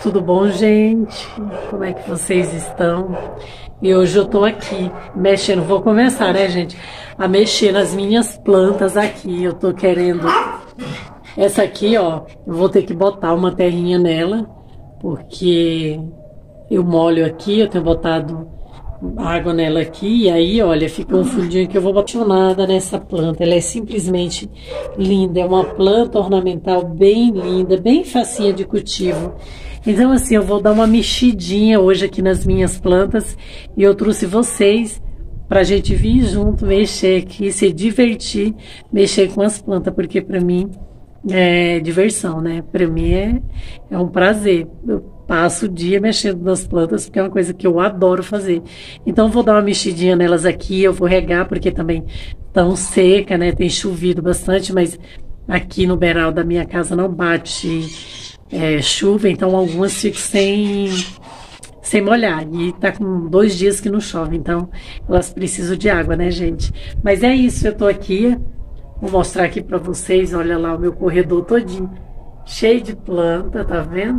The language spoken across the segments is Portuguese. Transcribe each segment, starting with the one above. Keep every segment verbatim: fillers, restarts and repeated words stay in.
Tudo bom, gente? Como é que vocês estão? E hoje eu tô aqui mexendo, vou começar, né, gente, a mexer nas minhas plantas aqui. Eu tô querendo essa aqui, ó, eu vou ter que botar uma terrinha nela, porque eu molho aqui, eu tenho botado água nela aqui, e aí, olha, fica um fundinho que eu vou apaixonada nessa planta. Ela é simplesmente linda, é uma planta ornamental bem linda, bem facinha de cultivo. Então, assim, eu vou dar uma mexidinha hoje aqui nas minhas plantas, e eu trouxe vocês pra gente vir junto, mexer aqui, se divertir, mexer com as plantas, porque pra mim é diversão, né? Pra mim é, é um prazer. Eu passo o dia mexendo nas plantas, porque é uma coisa que eu adoro fazer. Então, vou dar uma mexidinha nelas aqui, eu vou regar, porque também tão seca, né? Tem chovido bastante, mas aqui no beiral da minha casa não bate é, chuva, então algumas ficam sem, sem molhar. E tá com dois dias que não chove, então elas precisam de água, né, gente? Mas é isso, eu tô aqui, vou mostrar aqui pra vocês, olha lá o meu corredor todinho, cheio de planta, tá vendo?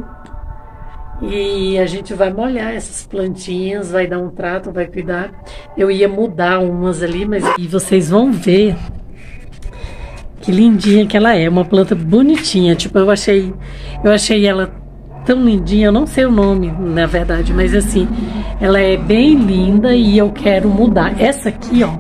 E a gente vai molhar essas plantinhas, vai dar um trato, vai cuidar. Eu ia mudar umas ali, mas e vocês vão ver que lindinha que ela é, uma planta bonitinha. Tipo, eu achei, eu achei ela tão lindinha, eu não sei o nome, na verdade, mas assim, ela é bem linda e eu quero mudar. Essa aqui, ó,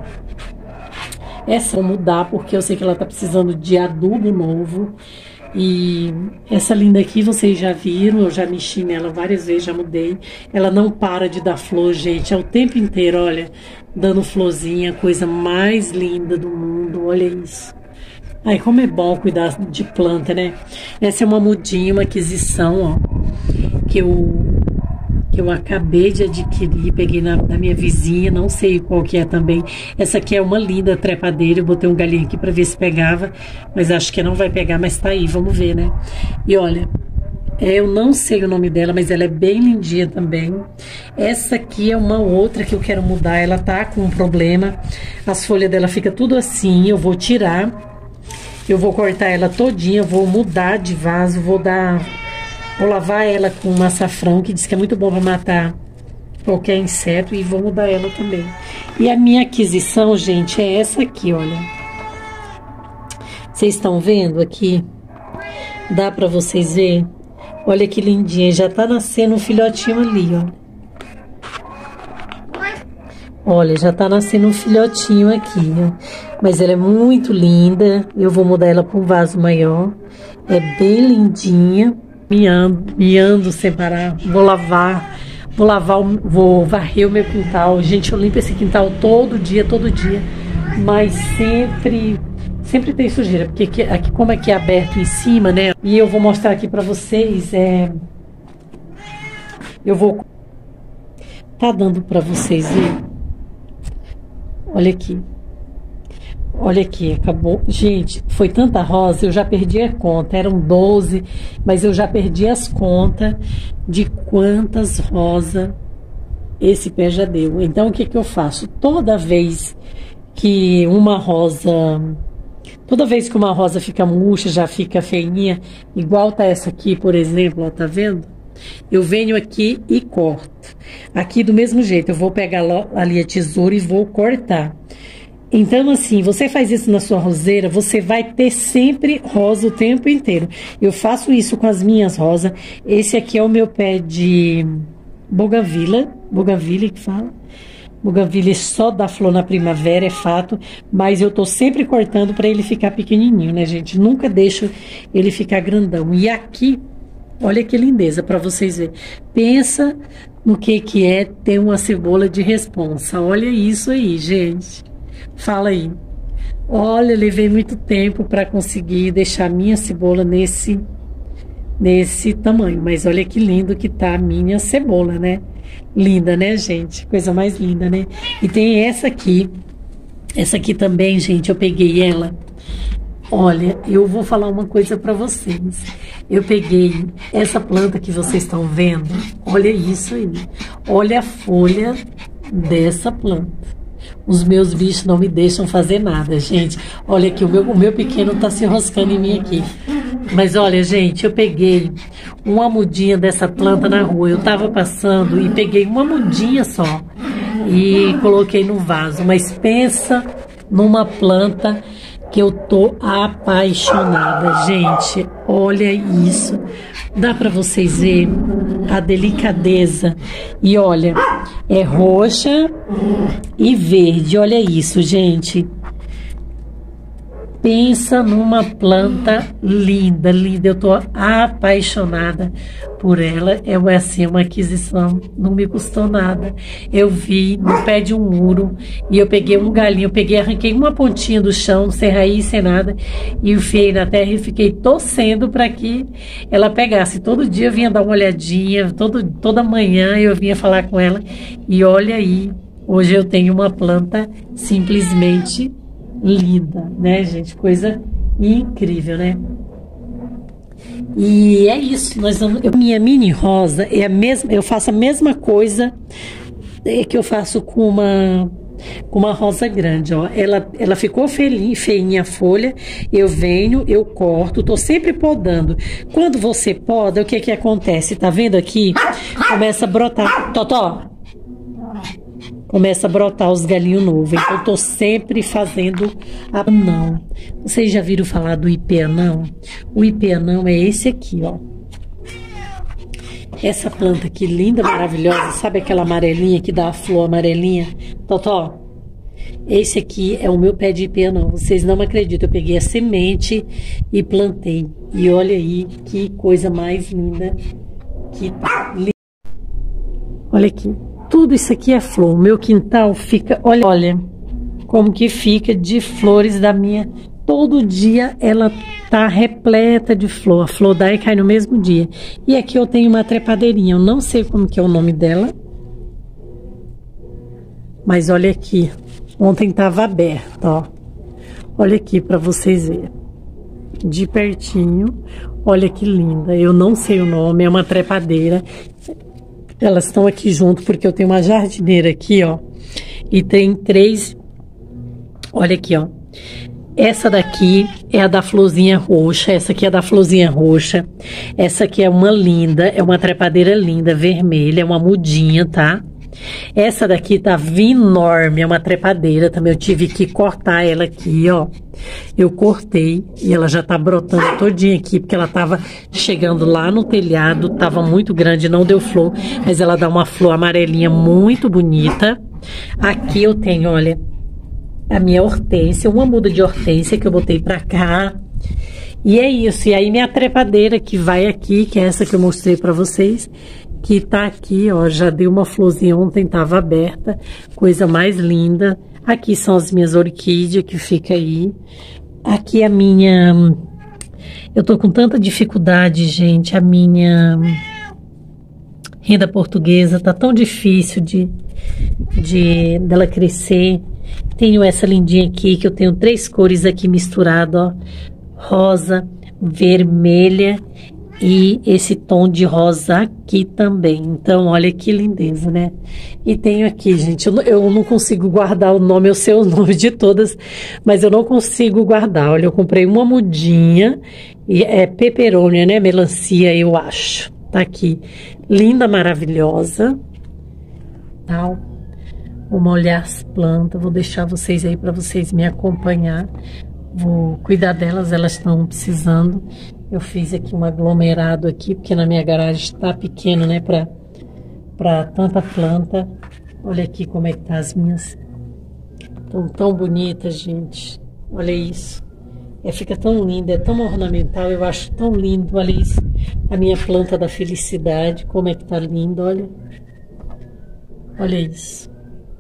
essa eu vou mudar porque eu sei que ela tá precisando de adubo novo. E essa linda aqui vocês já viram, eu já mexi nela várias vezes, já mudei. Ela não para de dar flor, gente, é o tempo inteiro, olha, dando florzinha, coisa mais linda do mundo, olha isso. Ai, como é bom cuidar de planta, né? Essa é uma mudinha, uma aquisição, ó, que eu, que eu acabei de adquirir, peguei na, na minha vizinha, não sei qual que é também. Essa aqui é uma linda trepadeira, eu botei um galinho aqui pra ver se pegava, mas acho que não vai pegar, mas tá aí, vamos ver, né? E olha, eu não sei o nome dela, mas ela é bem lindinha também. Essa aqui é uma outra que eu quero mudar, ela tá com um problema, as folhas dela fica tudo assim, eu vou tirar, eu vou cortar ela todinha, vou mudar de vaso, vou dar... Vou lavar ela com um açafrão, que diz que é muito bom para matar qualquer inseto, e vou mudar ela também. E a minha aquisição, gente, é essa aqui, olha. Vocês estão vendo aqui? Dá para vocês verem? Olha que lindinha, já tá nascendo um filhotinho ali, ó. Olha, já tá nascendo um filhotinho aqui, ó. Mas ela é muito linda, eu vou mudar ela para um vaso maior. É bem lindinha. Miando, miando sem parar. Vou lavar, vou lavar, vou varrer o meu quintal. Gente, eu limpo esse quintal todo dia, todo dia. Mas sempre, sempre tem sujeira. Porque aqui, como aqui é aberto em cima, né? E eu vou mostrar aqui pra vocês. É, eu vou... Tá dando pra vocês verem? Olha aqui. Olha aqui, acabou. Gente, foi tanta rosa, eu já perdi a conta. Eram doze, mas eu já perdi as contas de quantas rosas esse pé já deu. Então, o que que eu faço? Toda vez que uma rosa... Toda vez que uma rosa fica murcha, já fica feinha, igual tá essa aqui, por exemplo, ó, tá vendo? Eu venho aqui e corto. Aqui do mesmo jeito, eu vou pegar ali a tesoura e vou cortar. Então, assim, você faz isso na sua roseira, você vai ter sempre rosa o tempo inteiro. Eu faço isso com as minhas rosas. Esse aqui é o meu pé de bougainvillea, bougainvillea que fala. Bougainvillea só dá flor na primavera, é fato, mas eu tô sempre cortando para ele ficar pequenininho, né, gente? Nunca deixo ele ficar grandão. E aqui, olha que lindeza para vocês verem. Pensa no que que é ter uma cebola de responsa. Olha isso aí, gente. Fala aí. Olha, levei muito tempo para conseguir deixar minha cebola nesse nesse tamanho, mas olha que lindo que tá a minha cebola, né? Linda, né, gente? Coisa mais linda, né? E tem essa aqui. Essa aqui também, gente, eu peguei ela. Olha, eu vou falar uma coisa para vocês. Eu peguei essa planta que vocês estão vendo. Olha isso aí. Olha a folha dessa planta. Os meus bichos não me deixam fazer nada, gente. Olha aqui, o meu, o meu pequeno tá se enroscando em mim aqui. Mas olha, gente, eu peguei uma mudinha dessa planta na rua. Eu tava passando e peguei uma mudinha só e coloquei no vaso. Mas pensa numa planta que eu tô apaixonada, gente. Olha isso. Dá para vocês verem a delicadeza. E olha, é roxa e verde. Olha isso, gente. Pensa numa planta linda, linda. Eu tô apaixonada por ela. É assim, uma aquisição, não me custou nada. Eu vi no pé de um muro e eu peguei um galinho, eu peguei, arranquei uma pontinha do chão, sem raiz, sem nada, e enfiei na terra e fiquei torcendo para que ela pegasse. Todo dia eu vinha dar uma olhadinha, todo, toda manhã eu vinha falar com ela. E olha aí, hoje eu tenho uma planta simplesmente linda, né, gente? Coisa incrível, né? E é isso. Nós vamos, eu, minha mini rosa é a mesma. Eu faço a mesma coisa que eu faço com uma com uma rosa grande, ó. Ela, ela ficou feinha, feinha a folha. Eu venho, eu corto. Tô sempre podando. Quando você poda, o que que acontece? Tá vendo aqui? Começa a brotar. Totó. Começa a brotar os galinhos novos. Então, eu tô sempre fazendo a anão. Vocês já viram falar do ipê-anão? O ipê-anão é esse aqui, ó. Essa planta aqui, linda, maravilhosa. Sabe aquela amarelinha que dá a flor amarelinha? Totó, esse aqui é o meu pé de ipê-anão. Vocês não acreditam. Eu peguei a semente e plantei. E olha aí que coisa mais linda que tá. Olha aqui. Tudo isso aqui é flor. O meu quintal fica... Olha, olha como que fica de flores da minha... Todo dia ela tá repleta de flor. A flor dá e cai no mesmo dia. E aqui eu tenho uma trepadeirinha. Eu não sei como que é o nome dela. Mas olha aqui. Ontem tava aberta, ó. Olha aqui para vocês verem. De pertinho. Olha que linda. Eu não sei o nome. É uma trepadeira. Elas estão aqui junto porque eu tenho uma jardineira aqui, ó. E tem três. Olha aqui, ó. Essa daqui é a da florzinha roxa. Essa aqui é a da florzinha roxa. Essa aqui é uma linda. É uma trepadeira linda, vermelha. É uma mudinha, tá? Essa daqui tá enorme. É uma trepadeira também. Eu tive que cortar ela aqui, ó. Eu cortei e ela já tá brotando todinha aqui, porque ela tava chegando lá no telhado, tava muito grande, não deu flor, mas ela dá uma flor amarelinha muito bonita. Aqui eu tenho, olha, a minha hortênsia, uma muda de hortênsia que eu botei pra cá. E é isso. E aí minha trepadeira que vai aqui, que é essa que eu mostrei pra vocês, que tá aqui, ó, já deu uma florzinha ontem, tava aberta, coisa mais linda. Aqui são as minhas orquídeas que fica aí. Aqui a minha... Eu tô com tanta dificuldade, gente. A minha renda portuguesa tá tão difícil de, de dela crescer. Tenho essa lindinha aqui, que eu tenho três cores aqui misturadas, ó. Rosa, vermelha e esse tom de rosa aqui também. Então, olha que lindeza, né? E tenho aqui, gente, eu não, eu não consigo guardar o nome, eu sei o nome de todas, mas eu não consigo guardar. Olha, eu comprei uma mudinha, e é peperônia, né? Melancia, eu acho. Tá aqui. Linda, maravilhosa. Tal. Vamos olhar as plantas, vou deixar vocês aí para vocês me acompanhar. Vou cuidar delas, elas estão precisando. Eu fiz aqui um aglomerado aqui, porque na minha garagem está pequeno, né, para para tanta planta. Olha aqui como é que tá as minhas. Estão tão bonitas, gente. Olha isso. É, fica tão linda, é tão ornamental, eu acho tão lindo. Olha isso. A minha planta da felicidade, como é que tá lindo, olha. Olha isso.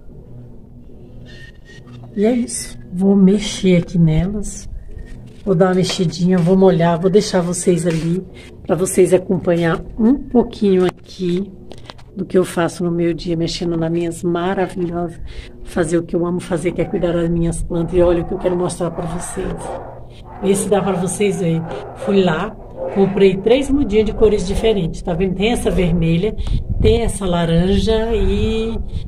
E é isso. Vou mexer aqui nelas. Vou dar uma mexidinha, vou molhar, vou deixar vocês ali para vocês acompanhar um pouquinho aqui do que eu faço no meu dia, mexendo nas minhas maravilhosas, fazer o que eu amo fazer, que é cuidar das minhas plantas. E olha o que eu quero mostrar para vocês. Esse dá para vocês verem. Fui lá, comprei três mudinhas de cores diferentes, tá vendo? Tem essa vermelha, tem essa laranja e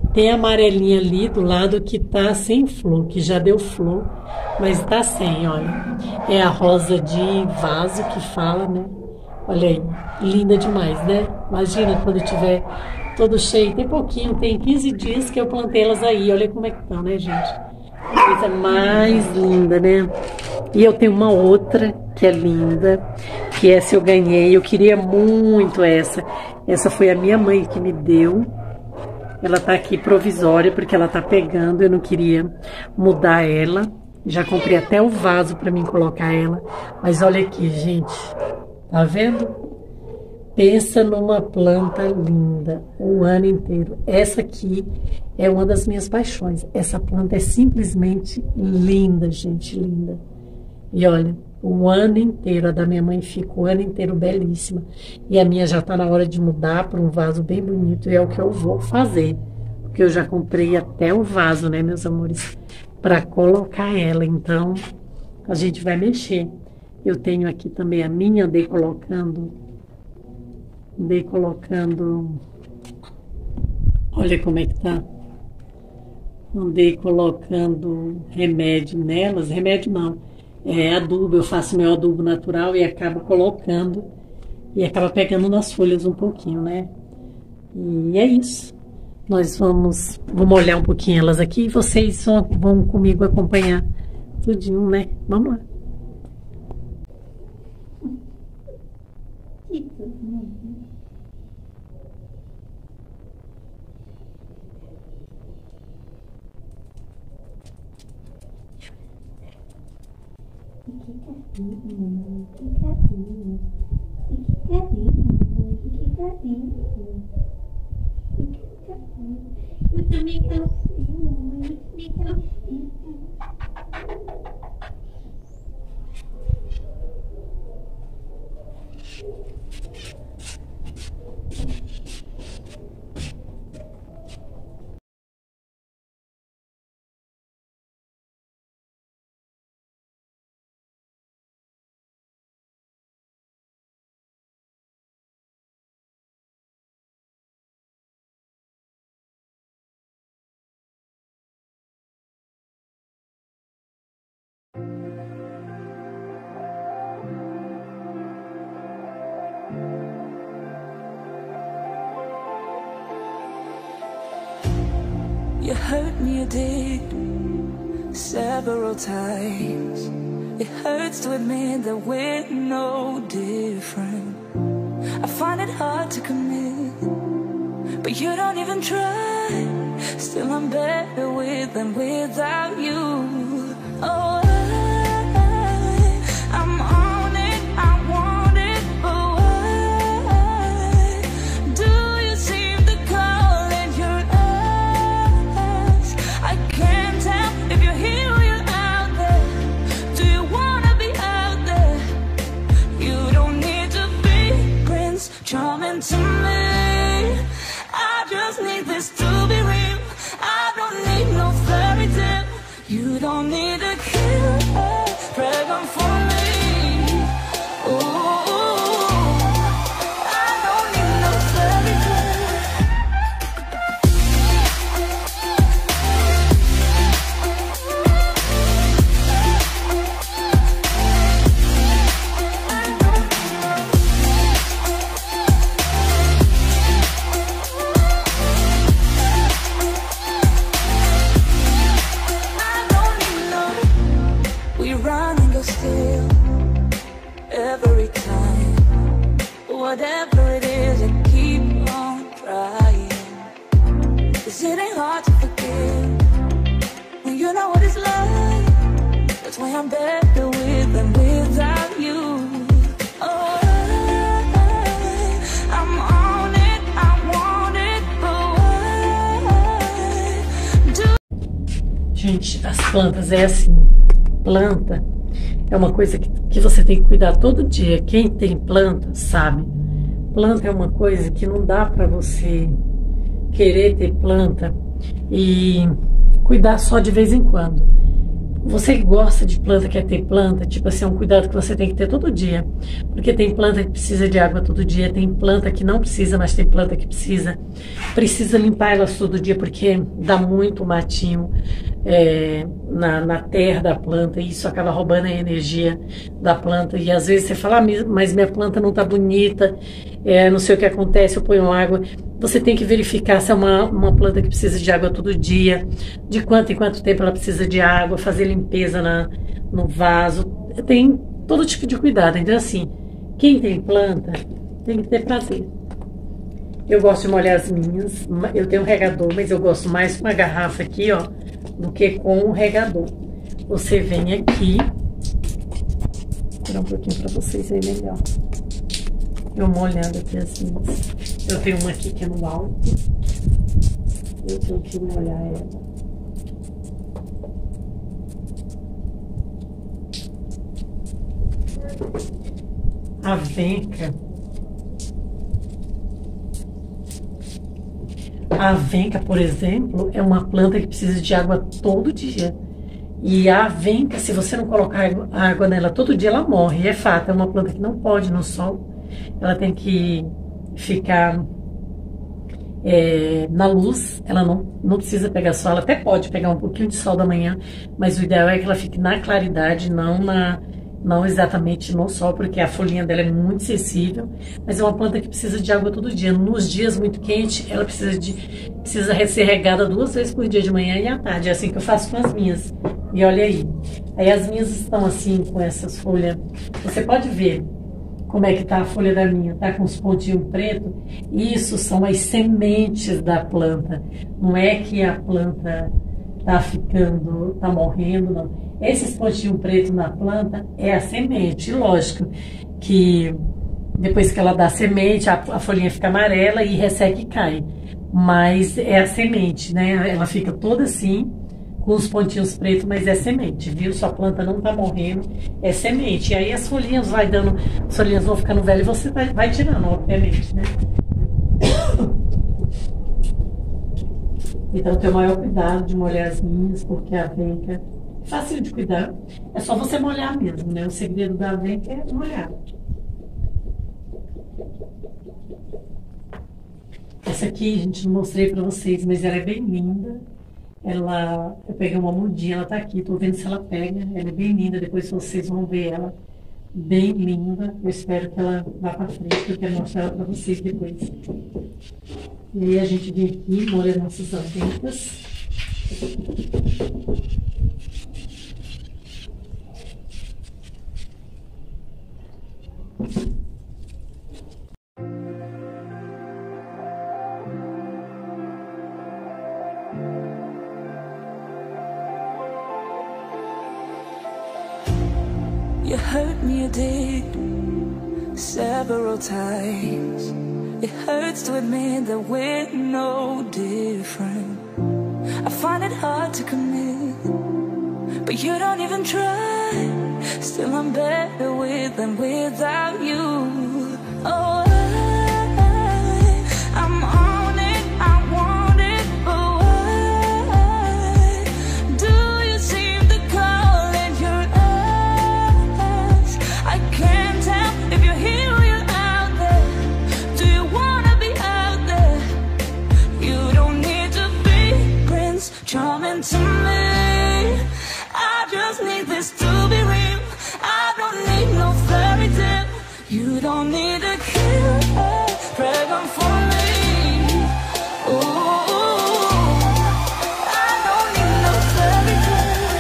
Tem a amarelinha ali do lado que tá sem flor, que já deu flor, mas tá sem, olha. É a rosa de vaso que fala, né? Olha aí, linda demais, né? Imagina quando tiver todo cheio. Tem pouquinho, tem quinze dias que eu plantei elas aí. Olha como é que estão, né, gente? Coisa mais linda, né? E eu tenho uma outra que é linda, que essa eu ganhei. Eu queria muito essa. Essa foi a minha mãe que me deu. Ela tá aqui provisória, porque ela tá pegando, eu não queria mudar ela. Já comprei até o vaso pra mim colocar ela. Mas olha aqui, gente. Tá vendo? Pensa numa planta linda o ano inteiro. Essa aqui é uma das minhas paixões. Essa planta é simplesmente linda, gente, linda. E olha, o ano inteiro, a da minha mãe fica o ano inteiro belíssima. E a minha já tá na hora de mudar para um vaso bem bonito. E é o que eu vou fazer. Porque eu já comprei até o vaso, né, meus amores? Para colocar ela. Então, a gente vai mexer. Eu tenho aqui também a minha, andei colocando... Andei colocando... Olha como é que tá. Andei colocando remédio nelas. Remédio não. É adubo. Eu faço meu adubo natural e acabo colocando. E acaba pegando nas folhas um pouquinho, né? E é isso. Nós vamos... Vamos olhar um pouquinho elas aqui. E vocês vão, vão comigo acompanhar tudinho, né? Vamos lá. Eu também quero ser, mamãe. Eu também quero ser. You hurt me, you did, several times. It hurts to admit that we're no different. I find it hard to commit, but you don't even try. Still I'm better with than without you. Oh, I, I'm on it, I want it, but why do you seem to call in your eyes? I can't tell if you're here or you're out there. Do you wanna be out there? You don't need to be Prince Charming to me. I just need this to be real. I don't need no fairy tale. You don't need a killer pregnant for me. Ooh, I don't need no fairy tale. I don't need no. We run and go still every time. Whatever it is, I keep on trying. 'Cause it ain't hard to forgive when you know what it's like. That's why I'm better with than without you. Oh, I, I'm on it, I want it, but why do Gente, as plantas é assim. Planta é uma coisa que, que você tem que cuidar todo dia. Quem tem planta sabe. Planta é uma coisa que não dá para você querer ter planta e cuidar só de vez em quando. Você que gosta de planta, quer ter planta, tipo assim, é um cuidado que você tem que ter todo dia. Porque tem planta que precisa de água todo dia, tem planta que não precisa, mas tem planta que precisa. Precisa limpar elas todo dia, porque dá muito matinho é, na, na terra da planta, e isso acaba roubando a energia da planta. E às vezes você fala, ah, mas minha planta não tá bonita, é, não sei o que acontece, eu ponho água. Você tem que verificar se é uma, uma planta que precisa de água todo dia, de quanto em quanto tempo ela precisa de água, fazer limpeza na, no vaso. Tem todo tipo de cuidado. Então, assim, quem tem planta tem que ter prazer. Eu gosto de molhar as minhas. Eu tenho um regador, mas eu gosto mais com a garrafa aqui, ó, do que com o regador. Você vem aqui. Vou tirar um pouquinho para vocês verem melhor. Eu molhando aqui as minhas. Eu tenho uma aqui que é no alto. Eu tenho que molhar ela. A venca. A venca, por exemplo, é uma planta que precisa de água todo dia. E a venca, se você não colocar água nela todo dia, ela morre. É fato, é uma planta que não pode no sol. Ela tem que ficar é, na luz, ela não, não precisa pegar sol, ela até pode pegar um pouquinho de sol da manhã, mas o ideal é que ela fique na claridade, não, na, não exatamente no sol, porque a folhinha dela é muito sensível, mas é uma planta que precisa de água todo dia. Nos dias muito quentes, ela precisa, de, precisa ser regada duas vezes por dia, de manhã e à tarde. É assim que eu faço com as minhas. E olha aí, aí as minhas estão assim, com essas folhas, você pode ver como é que tá a folha da minha, tá com os pontinhos pretos. Isso são as sementes da planta. Não é que a planta tá ficando, tá morrendo, não. Esses pontinhos pretos na planta é a semente. Lógico que depois que ela dá a semente, a, a folhinha fica amarela e resseca e cai. Mas é a semente, né? Ela fica toda assim, com os pontinhos pretos, mas é semente, viu? Sua planta não tá morrendo, é semente. E aí as folhinhas vai dando, as folhinhas vão ficando velhas e você vai, vai tirando, obviamente, né? Então tenha o maior cuidado de molhar as minhas, porque a venca é fácil de cuidar. É só você molhar mesmo, né? O segredo da venca é molhar. Essa aqui, gente, não mostrei pra vocês, mas ela é bem linda. Ela, eu peguei uma mudinha, ela tá aqui, tô vendo se ela pega. Ela é bem linda, depois vocês vão ver ela. Bem linda. Eu espero que ela vá pra frente, porque eu quero mostrar ela pra vocês depois. E aí a gente vem aqui, molha nossas avencas. You hurt me, you did, several times. It hurts to admit that we're no different. I find it hard to commit, but you don't even try. Still I'm better with than without you. Oh, I, I'm on it, I want it, but why do you seem to call in your eyes? I can't tell if you're here or you're out there. Do you wanna be out there? You don't need to be Prince Charming to me. I just need this to be real. I don't need no fairy tale. You don't need a killer pregnant for me. Ooh, I don't need no fairy tale.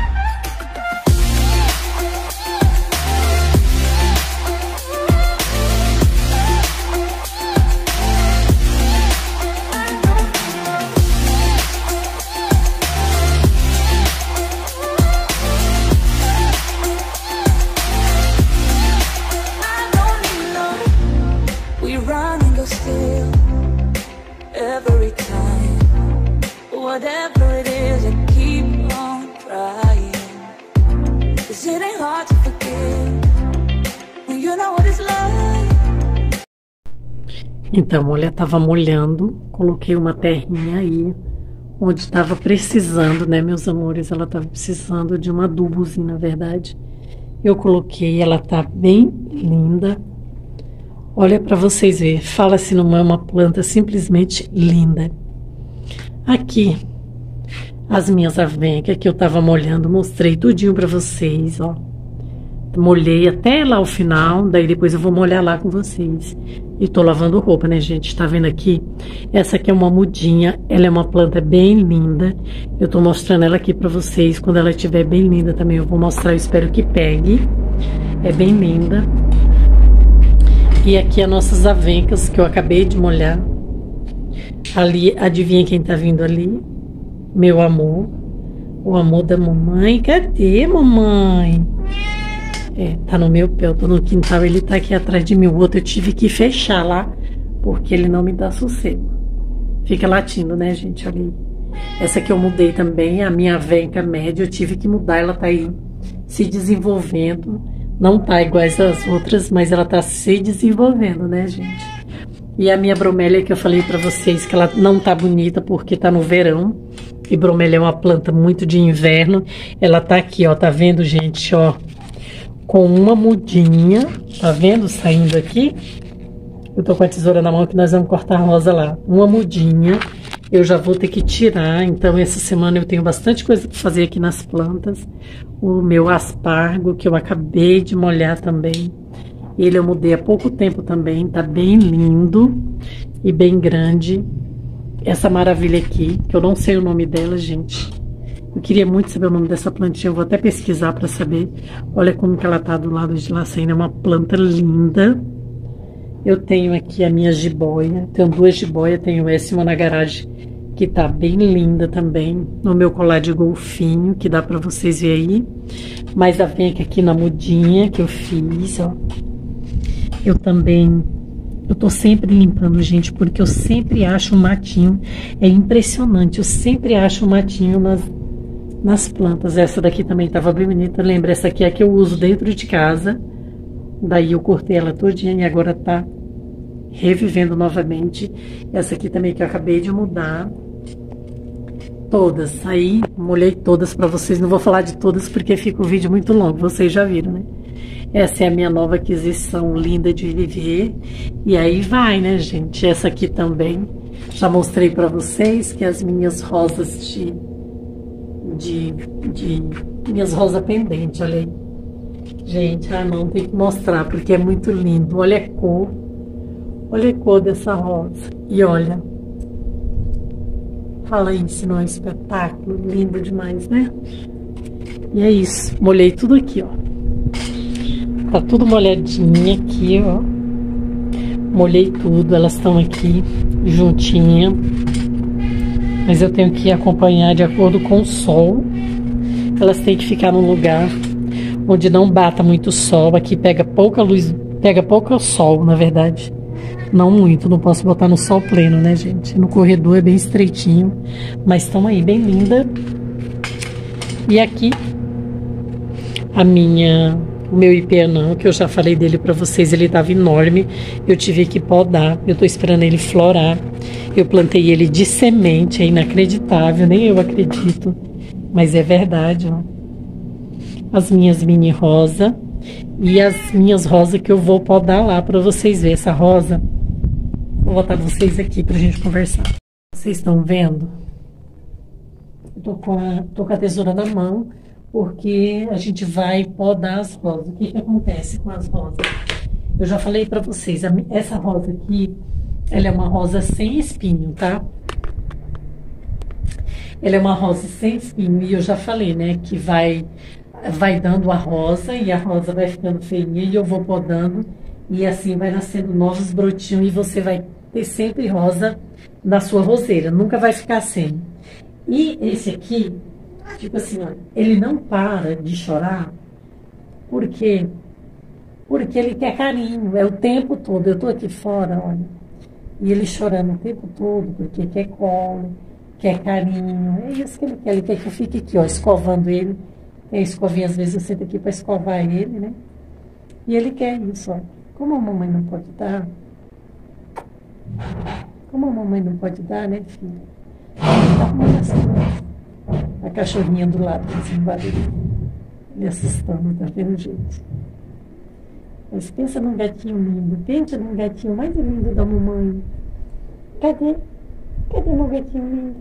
Still, every time, whatever it is, I keep on trying. 'Cause it ain't hard to forgive when you know what it's like. Então, olha, tava molhando, coloquei uma terrinha aí, onde estava precisando, né, meus amores? Ela estava precisando de um adubozinho, na verdade. Eu coloquei, ela tá bem linda. Olha para vocês verem, fala se não é uma planta simplesmente linda. Aqui, as minhas avencas que eu tava molhando, mostrei tudinho para vocês, ó. Molhei até lá o final, daí depois eu vou molhar lá com vocês. E tô lavando roupa, né, gente? Tá vendo aqui? Essa aqui é uma mudinha, ela é uma planta bem linda. Eu tô mostrando ela aqui pra vocês. Quando ela estiver bem linda também eu vou mostrar, eu espero que pegue. É bem linda. E aqui as nossas avencas que eu acabei de molhar. Ali, adivinha quem tá vindo ali? Meu amor. O amor da mamãe. Cadê, mamãe? É, tá no meu pé, eu tô no quintal, ele tá aqui atrás de mim. O outro eu tive que fechar lá, porque ele não me dá sossego. Fica latindo, né, gente? Olha aí. Essa aqui eu mudei também, a minha venca média, eu tive que mudar, ela tá aí se desenvolvendo. Não tá igual as outras, mas ela tá se desenvolvendo, né, gente? E a minha bromélia que eu falei pra vocês que ela não tá bonita porque tá no verão. E bromélia é uma planta muito de inverno. Ela tá aqui, ó, tá vendo, gente, ó? Com uma mudinha, tá vendo? Saindo aqui. Eu tô com a tesoura na mão que nós vamos cortar a rosa lá. Uma mudinha. Eu já vou ter que tirar. Então, essa semana eu tenho bastante coisa pra fazer aqui nas plantas. O meu aspargo, que eu acabei de molhar também. Ele eu mudei há pouco tempo também. Tá bem lindo e bem grande. Essa maravilha aqui, que eu não sei o nome dela, gente. Eu queria muito saber o nome dessa plantinha, eu vou até pesquisar para saber. Olha como que ela tá do lado de lá saindo, é uma planta linda. Eu tenho aqui a minha jiboia, tenho duas jiboias, tenho essa uma na garagem, que tá bem linda também. No meu colar de golfinho, que dá para vocês verem aí. Mas a venca aqui na mudinha que eu fiz, ó. Eu também... Eu tô sempre limpando, gente, porque eu sempre acho um matinho. É impressionante, eu sempre acho um matinho nas... nas plantas. Essa daqui também tava bem bonita. Lembra, essa aqui é a que eu uso dentro de casa. Daí eu cortei ela todinha e agora tá revivendo novamente. Essa aqui também que eu acabei de mudar. Todas. Aí molhei todas pra vocês. Não vou falar de todas porque fica o vídeo muito longo. Vocês já viram, né? Essa é a minha nova aquisição linda de viver. E aí vai, né, gente? Essa aqui também. Já mostrei pra vocês que as minhas rosas de... De, de minhas rosas pendentes, olha aí. Gente, ah não, tem que mostrar, porque é muito lindo. Olha a cor. Olha a cor dessa rosa. E olha. Fala aí se não é um espetáculo. Lindo demais, né? E é isso. Molhei tudo aqui, ó. Tá tudo molhadinho aqui, ó. Molhei tudo, elas estão aqui juntinha. Mas eu tenho que acompanhar de acordo com o sol. Elas têm que ficar num lugar onde não bata muito sol. Aqui pega pouca luz, pega pouco sol, na verdade. Não muito, não posso botar no sol pleno, né, gente? No corredor é bem estreitinho. Mas estão aí, bem linda. E aqui, a minha... O meu hipianã, que eu já falei dele pra vocês, ele tava enorme. Eu tive que podar, eu tô esperando ele florar. Eu plantei ele de semente, é inacreditável, nem eu acredito. Mas é verdade, ó. As minhas mini rosa e as minhas rosas que eu vou podar lá pra vocês verem. Essa rosa, vou botar vocês aqui pra gente conversar. Vocês estão vendo? Eu tô com a, tô com a tesoura na mão. Porque a gente vai podar as rosas. O que que acontece com as rosas? Eu já falei pra vocês, essa rosa aqui, ela é uma rosa sem espinho, tá? Ela é uma rosa sem espinho e eu já falei, né, que vai, vai dando a rosa e a rosa vai ficando feinha e eu vou podando e assim vai nascendo novos brotinhos e você vai ter sempre rosa na sua roseira, nunca vai ficar sem. E esse aqui... Tipo assim, ó, ele não para de chorar, por quê? Porque ele quer carinho, é o tempo todo. Eu tô aqui fora, olha, e ele chorando o tempo todo, porque quer colo, quer carinho, é isso que ele quer. Ele quer que eu fique aqui, ó, escovando ele. Tem a escovinha, às vezes eu sento aqui para escovar ele, né? E ele quer isso, ó. Como a mamãe não pode dar, como a mamãe não pode dar, né, filho? tá arrumando as coisas. A cachorrinha do lado, assim, invadiu. Me assustando, tá vendo, gente? Mas pensa num gatinho lindo. Pensa num gatinho mais lindo da mamãe. Cadê? Cadê meu gatinho lindo?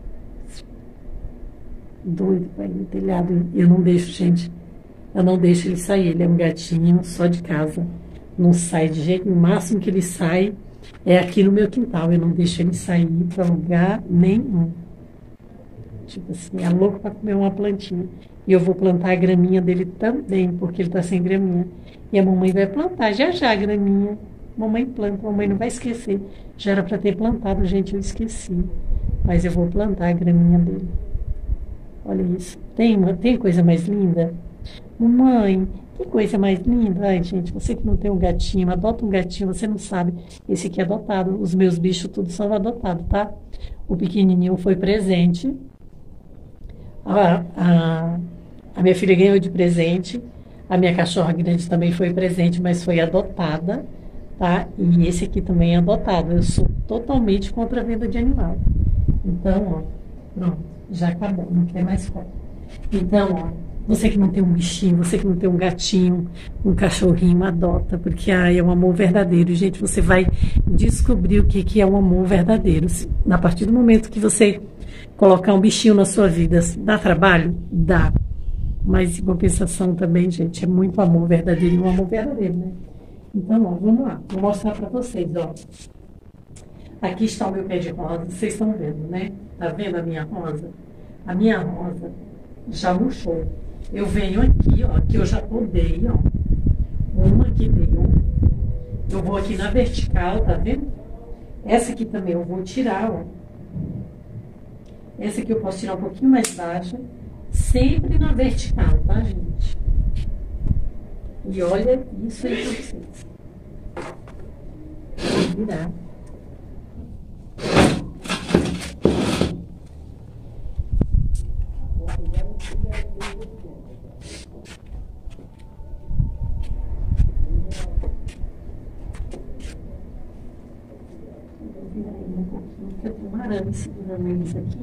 Doido pra ir no telhado. Eu não deixo, gente. Eu não deixo ele sair. Ele é um gatinho só de casa. Não sai de jeito. O máximo que ele sai é aqui no meu quintal. Eu não deixo ele sair pra lugar nenhum. Tipo assim, é louco pra comer uma plantinha. E eu vou plantar a graminha dele também, porque ele tá sem graminha. E a mamãe vai plantar já já a graminha. Mamãe planta, mamãe não vai esquecer. Já era pra ter plantado, gente, eu esqueci. Mas eu vou plantar a graminha dele. Olha isso. Tem, uma, tem coisa mais linda? Mamãe, que coisa mais linda. Ai, gente, você que não tem um gatinho, adota um gatinho, você não sabe. Esse aqui é adotado. Os meus bichos todos são adotados, tá? O pequenininho foi presente. A, a, a minha filha ganhou de presente. A minha cachorra grande também foi presente, mas foi adotada, tá? E esse aqui também é adotado. Eu sou totalmente contra a venda de animal. Então, ó, pronto, já acabou, não quer mais foto. Então, ó, você que não tem um bichinho, você que não tem um gatinho, um cachorrinho, adota, porque ah, é um amor verdadeiro. Gente, você vai descobrir o que, que é um amor verdadeiro. A partir do momento que você colocar um bichinho na sua vida, dá trabalho? Dá. Mas em compensação também, gente, é muito amor verdadeiro e um amor verdadeiro, né? Então, ó, vamos lá. Vou mostrar pra vocês, ó. Aqui está o meu pé de rosa, vocês estão vendo, né? Tá vendo a minha rosa? A minha rosa já murchou. Eu venho aqui, ó, que eu já podei, ó. Uma que deu. Eu vou aqui na vertical, tá vendo? Essa aqui também eu vou tirar, ó. Essa aqui eu posso tirar um pouquinho mais baixa. Sempre na vertical, tá, gente? E olha isso aí pra vocês. Vou virar. Vou virar ele um pouquinho, porque eu tenho um arame segurando eles aqui.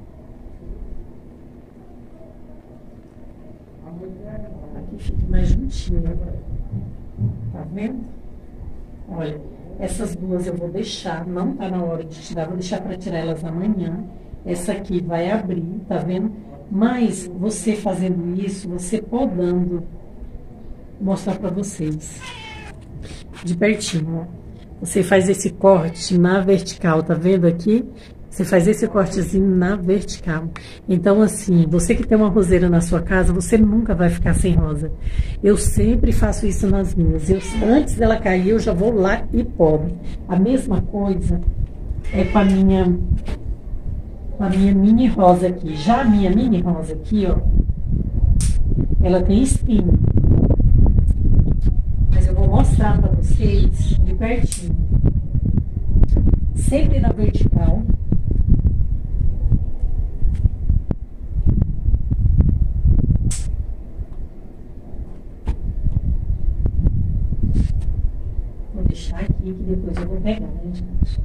Aqui fica mais juntinho agora. Tá vendo? Olha, essas duas eu vou deixar, não tá na hora de tirar, vou deixar para tirar elas amanhã. Essa aqui vai abrir, tá vendo? Mas você fazendo isso, você podando, vou mostrar para vocês de pertinho, ó. Você faz esse corte na vertical, tá vendo aqui? Você faz esse cortezinho na vertical. Então, assim, você que tem uma roseira na sua casa, você nunca vai ficar sem rosa. Eu sempre faço isso nas minhas. Eu, antes dela cair, eu já vou lá e podo. A mesma coisa é com a minha, com a minha mini rosa aqui. Já a minha mini rosa aqui, ó, ela tem espinho. Mas eu vou mostrar pra vocês de pertinho. Sempre na vertical. Vou deixar aqui que depois eu vou pegar, né, gente?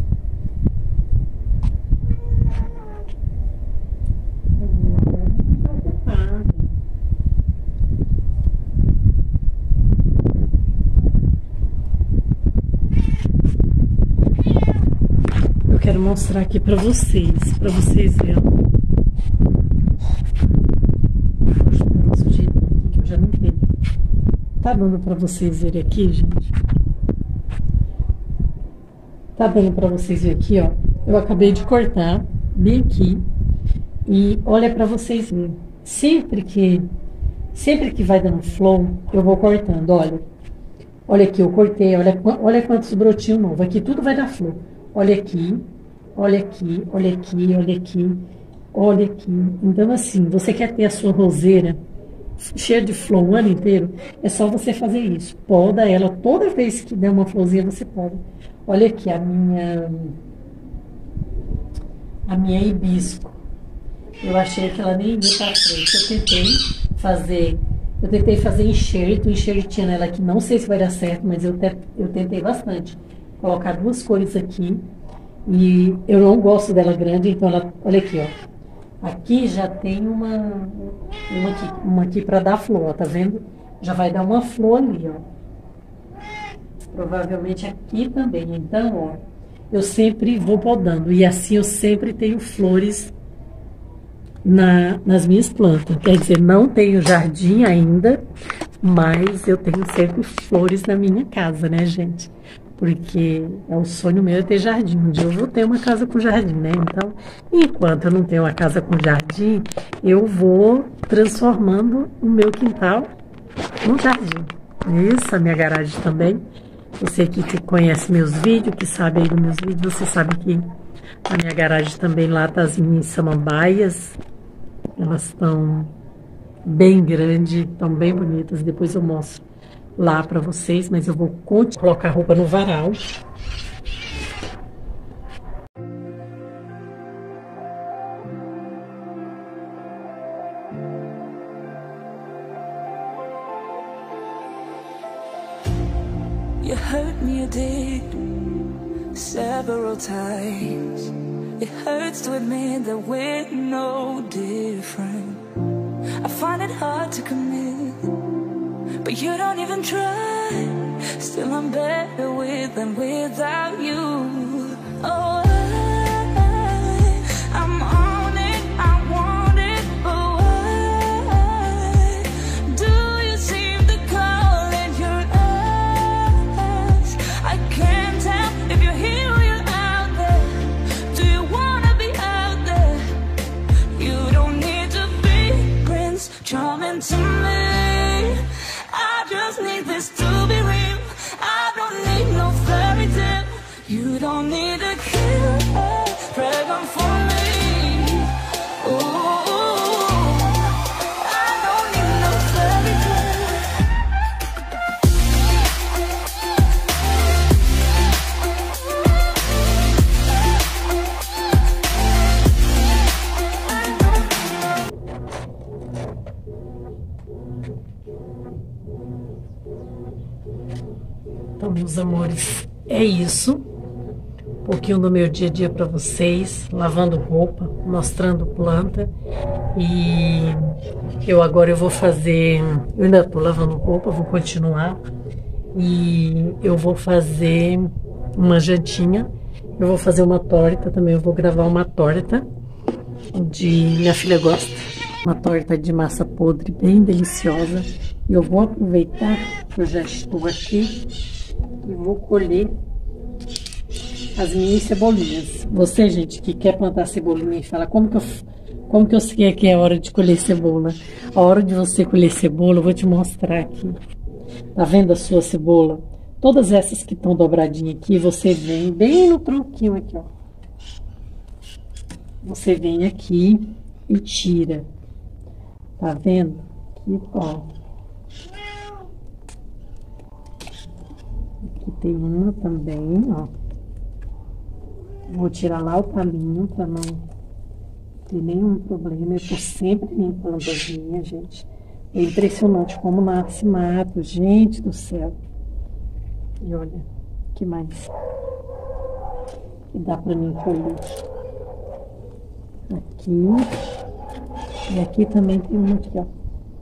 Eu quero mostrar aqui pra vocês, pra vocês verem. Que eu já limpei. Tá dando pra vocês verem aqui, gente? Tá dando pra vocês verem aqui, ó. Eu acabei de cortar bem aqui. E olha pra vocês verem. Sempre que, sempre que vai dando flow, eu vou cortando, olha. Olha aqui, eu cortei, olha, olha quantos brotinhos novos. Aqui tudo vai dar flor. Olha aqui, olha aqui, olha aqui, olha aqui, olha aqui. Então, assim, você quer ter a sua roseira cheia de flor o ano inteiro, é só você fazer isso. Poda ela, toda vez que der uma florzinha, você poda. Olha aqui, a minha, a minha hibisco. Eu achei que ela nem ia pra frente. Eu tentei fazer, eu tentei fazer enxerto, enxertinha nela aqui. Não sei se vai dar certo, mas eu, te, eu tentei bastante. Colocar duas cores aqui E eu não gosto dela grande, então ela, olha aqui, ó. Aqui já tem uma, uma aqui, uma aqui para dar flor, ó, tá vendo? Já vai dar uma flor ali, ó. Provavelmente aqui também. Então, ó, eu sempre vou podando. E assim eu sempre tenho flores na, nas minhas plantas. Quer dizer, não tenho jardim ainda, mas eu tenho sempre flores na minha casa, né, gente? Porque é o sonho meu é ter jardim. Um dia eu vou ter uma casa com jardim, né? Então, enquanto eu não tenho uma casa com jardim, eu vou transformando o meu quintal num jardim. Isso, a minha garagem também. Você aqui que conhece meus vídeos, que sabe aí dos meus vídeos, você sabe que a minha garagem também lá tá as minhas samambaias. Elas estão bem grandes, estão bem bonitas. Depois eu mostro lá pra vocês, mas eu vou colocar a roupa no varal. You hurt me, you did, several times. It hurts to admit that we're no different. I find it hard to commit, but you don't even try. Still I'm better with than without you. Oh, I, I'm on it, I want it, but why do you seem to call in your eyes? I can't tell if you're here or you're out there. Do you wanna be out there? You don't need to be Prince Charming to me. I just need this to be real. I don't need no fairy tale. You don't need a killer pregnant for me. Ooh, I don't need no fairy Então, meus amores, é isso. Um pouquinho do meu dia a dia para vocês, lavando roupa, mostrando planta. E eu agora eu vou fazer, eu ainda tô lavando roupa, vou continuar. E eu vou fazer uma jantinha. Eu vou fazer uma torta também, eu vou gravar uma torta de minha filha gosta. Uma torta de massa podre, bem deliciosa. E eu vou aproveitar que eu já estou aqui e vou colher as minhas cebolinhas. Você, gente, que quer plantar cebolinha e fala, como que eu, como que eu sei que é a hora de colher cebola? A hora de você colher cebola, eu vou te mostrar aqui. Tá vendo a sua cebola? Todas essas que estão dobradinhas aqui, você vem bem no tronquinho aqui, ó. Você vem aqui e tira. Tá vendo? Aqui, ó. Aqui tem uma também, ó. Vou tirar lá o caminho para não ter nenhum problema. Eu tô sempre limpando as minhas, gente. É impressionante como nasce mato, gente do céu. E olha, que mais que dá para mim colher. Aqui. E aqui também tem uma aqui, ó.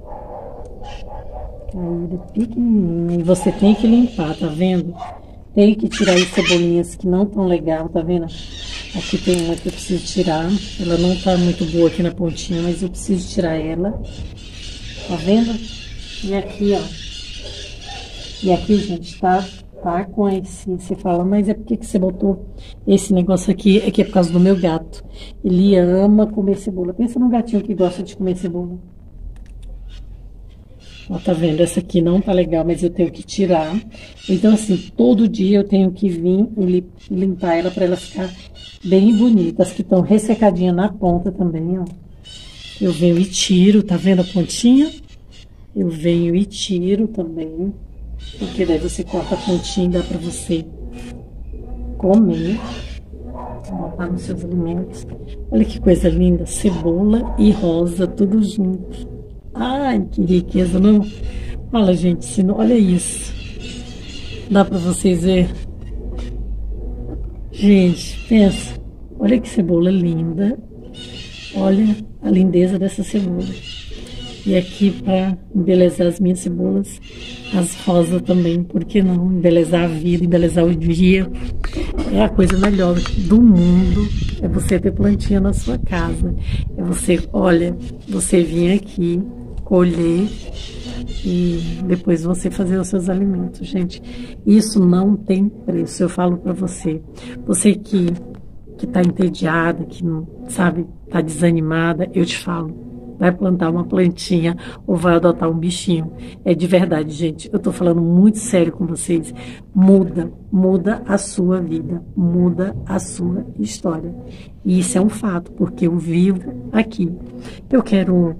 Caída pequenininha. E você tem que limpar, tá vendo? Tem que tirar as cebolinhas que não tão legal, tá vendo? Aqui tem uma que eu preciso tirar. Ela não tá muito boa aqui na pontinha, mas eu preciso tirar ela. Tá vendo? E aqui, ó. E aqui, gente, tá, tá com esse... Você fala, mas é porque que você botou esse negócio aqui? É que é por causa do meu gato. Ele ama comer cebola. Pensa num gatinho que gosta de comer cebola. Ó, tá vendo? Essa aqui não tá legal, mas eu tenho que tirar. Então, assim, todo dia eu tenho que vir e limpar ela pra ela ficar bem bonita. As que estão ressecadinhas na ponta também, ó. Eu venho e tiro, tá vendo a pontinha? Eu venho e tiro também. Porque daí você corta a pontinha e dá pra você comer. Botar nos seus alimentos. Olha que coisa linda. Cebola e rosa, tudo junto. Ai, que riqueza, não? Olha, gente, se não, olha isso. Dá pra vocês ver? Gente, pensa, olha que cebola linda, olha a lindeza dessa cebola. E aqui para embelezar as minhas cebolas, as rosas também, por que não? Embelezar a vida, embelezar o dia. É a coisa melhor do mundo, é você ter plantinha na sua casa. É você, olha, você vir aqui, colher e depois você fazer os seus alimentos, gente. Isso não tem preço, eu falo para você. Você que que tá entediada, que não sabe, tá desanimada, eu te falo. Vai plantar uma plantinha ou vai adotar um bichinho. É de verdade, gente. Eu tô falando muito sério com vocês. Muda, muda a sua vida, muda a sua história. E isso é um fato, porque eu vivo aqui. Eu quero,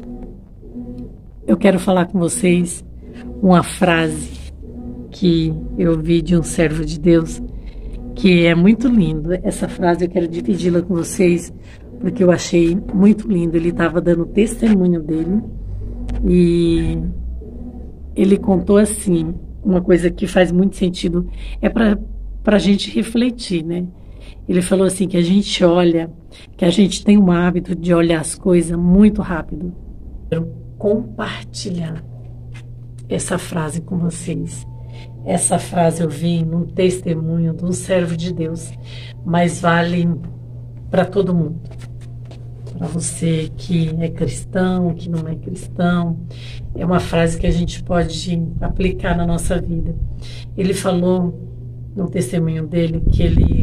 eu quero falar com vocês uma frase que eu vi de um servo de Deus, que é muito lindo. Essa frase eu quero dividi-la com vocês, porque eu achei muito lindo. Ele estava dando testemunho dele e ele contou assim, uma coisa que faz muito sentido, é para a gente refletir, né? Ele falou assim, que a gente olha, que a gente tem um hábito de olhar as coisas muito rápido. Eu quero compartilhar essa frase com vocês. Essa frase eu vi num testemunho de um servo de Deus, mas vale para todo mundo. Para você que é cristão, que não é cristão, é uma frase que a gente pode aplicar na nossa vida. Ele falou no testemunho dele que ele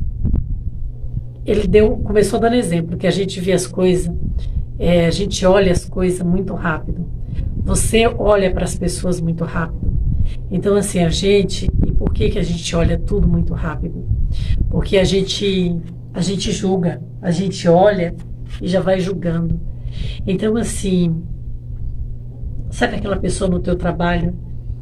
ele deu, começou dando exemplo, que a gente vê as coisas, é, a gente olha as coisas muito rápido. Você olha para as pessoas muito rápido. Então, assim, a gente, e por que que a gente olha tudo muito rápido? Porque a gente, a gente julga, a gente olha e já vai julgando. Então, assim, sabe aquela pessoa no teu trabalho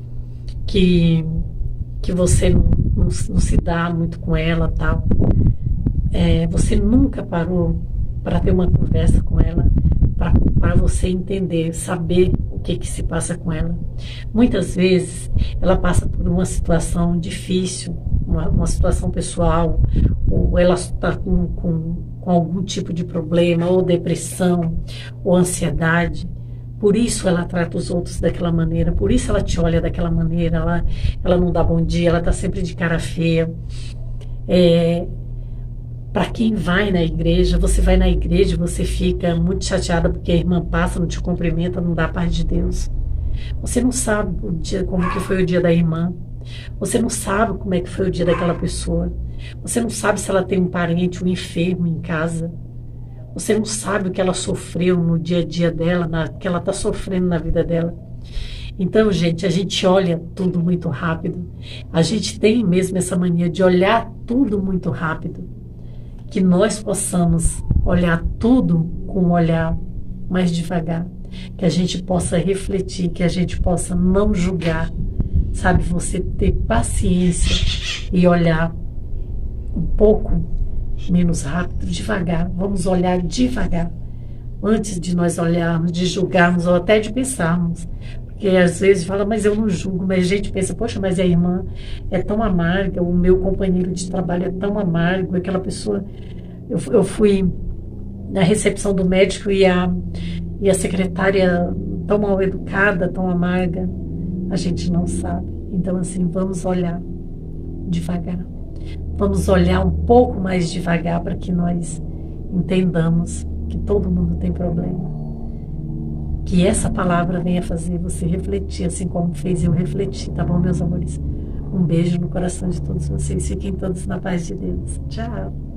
que, que você não, não, não se dá muito com ela, tal? É, você nunca parou para ter uma conversa com ela, para você entender, saber o que, que se passa com ela. Muitas vezes ela passa por uma situação difícil, uma, uma situação pessoal, ou ela está com, com, com algum tipo de problema, ou depressão, ou ansiedade. Por isso ela trata os outros daquela maneira, por isso ela te olha daquela maneira, ela, ela não dá bom dia, ela está sempre de cara feia. É, para quem vai na igreja, você vai na igreja, você fica muito chateada porque a irmã passa, não te cumprimenta, não dá a paz de Deus. Você não sabe o dia, como que foi o dia da irmã. Você não sabe como é que foi o dia daquela pessoa. Você não sabe se ela tem um parente, um enfermo em casa. Você não sabe o que ela sofreu no dia a dia dela, na, que ela está sofrendo na vida dela. Então, gente, a gente olha tudo muito rápido. A gente tem mesmo essa mania de olhar tudo muito rápido. Que nós possamos olhar tudo com um olhar mais devagar, que a gente possa refletir, que a gente possa não julgar, sabe? Você ter paciência e olhar um pouco menos rápido, devagar. Vamos olhar devagar, antes de nós olharmos, de julgarmos ou até de pensarmos. Porque às vezes fala, mas eu não julgo, mas a gente pensa, poxa, mas a irmã é tão amarga, o meu companheiro de trabalho é tão amargo, aquela pessoa... Eu, eu fui na recepção do médico e a, e a secretária tão mal educada, tão amarga, a gente não sabe. Então, assim, vamos olhar devagar. Vamos olhar um pouco mais devagar para que nós entendamos que todo mundo tem problema. Que essa palavra venha fazer você refletir, assim como fez eu refletir, tá bom, meus amores? Um beijo no coração de todos vocês. Fiquem todos na paz de Deus. Tchau.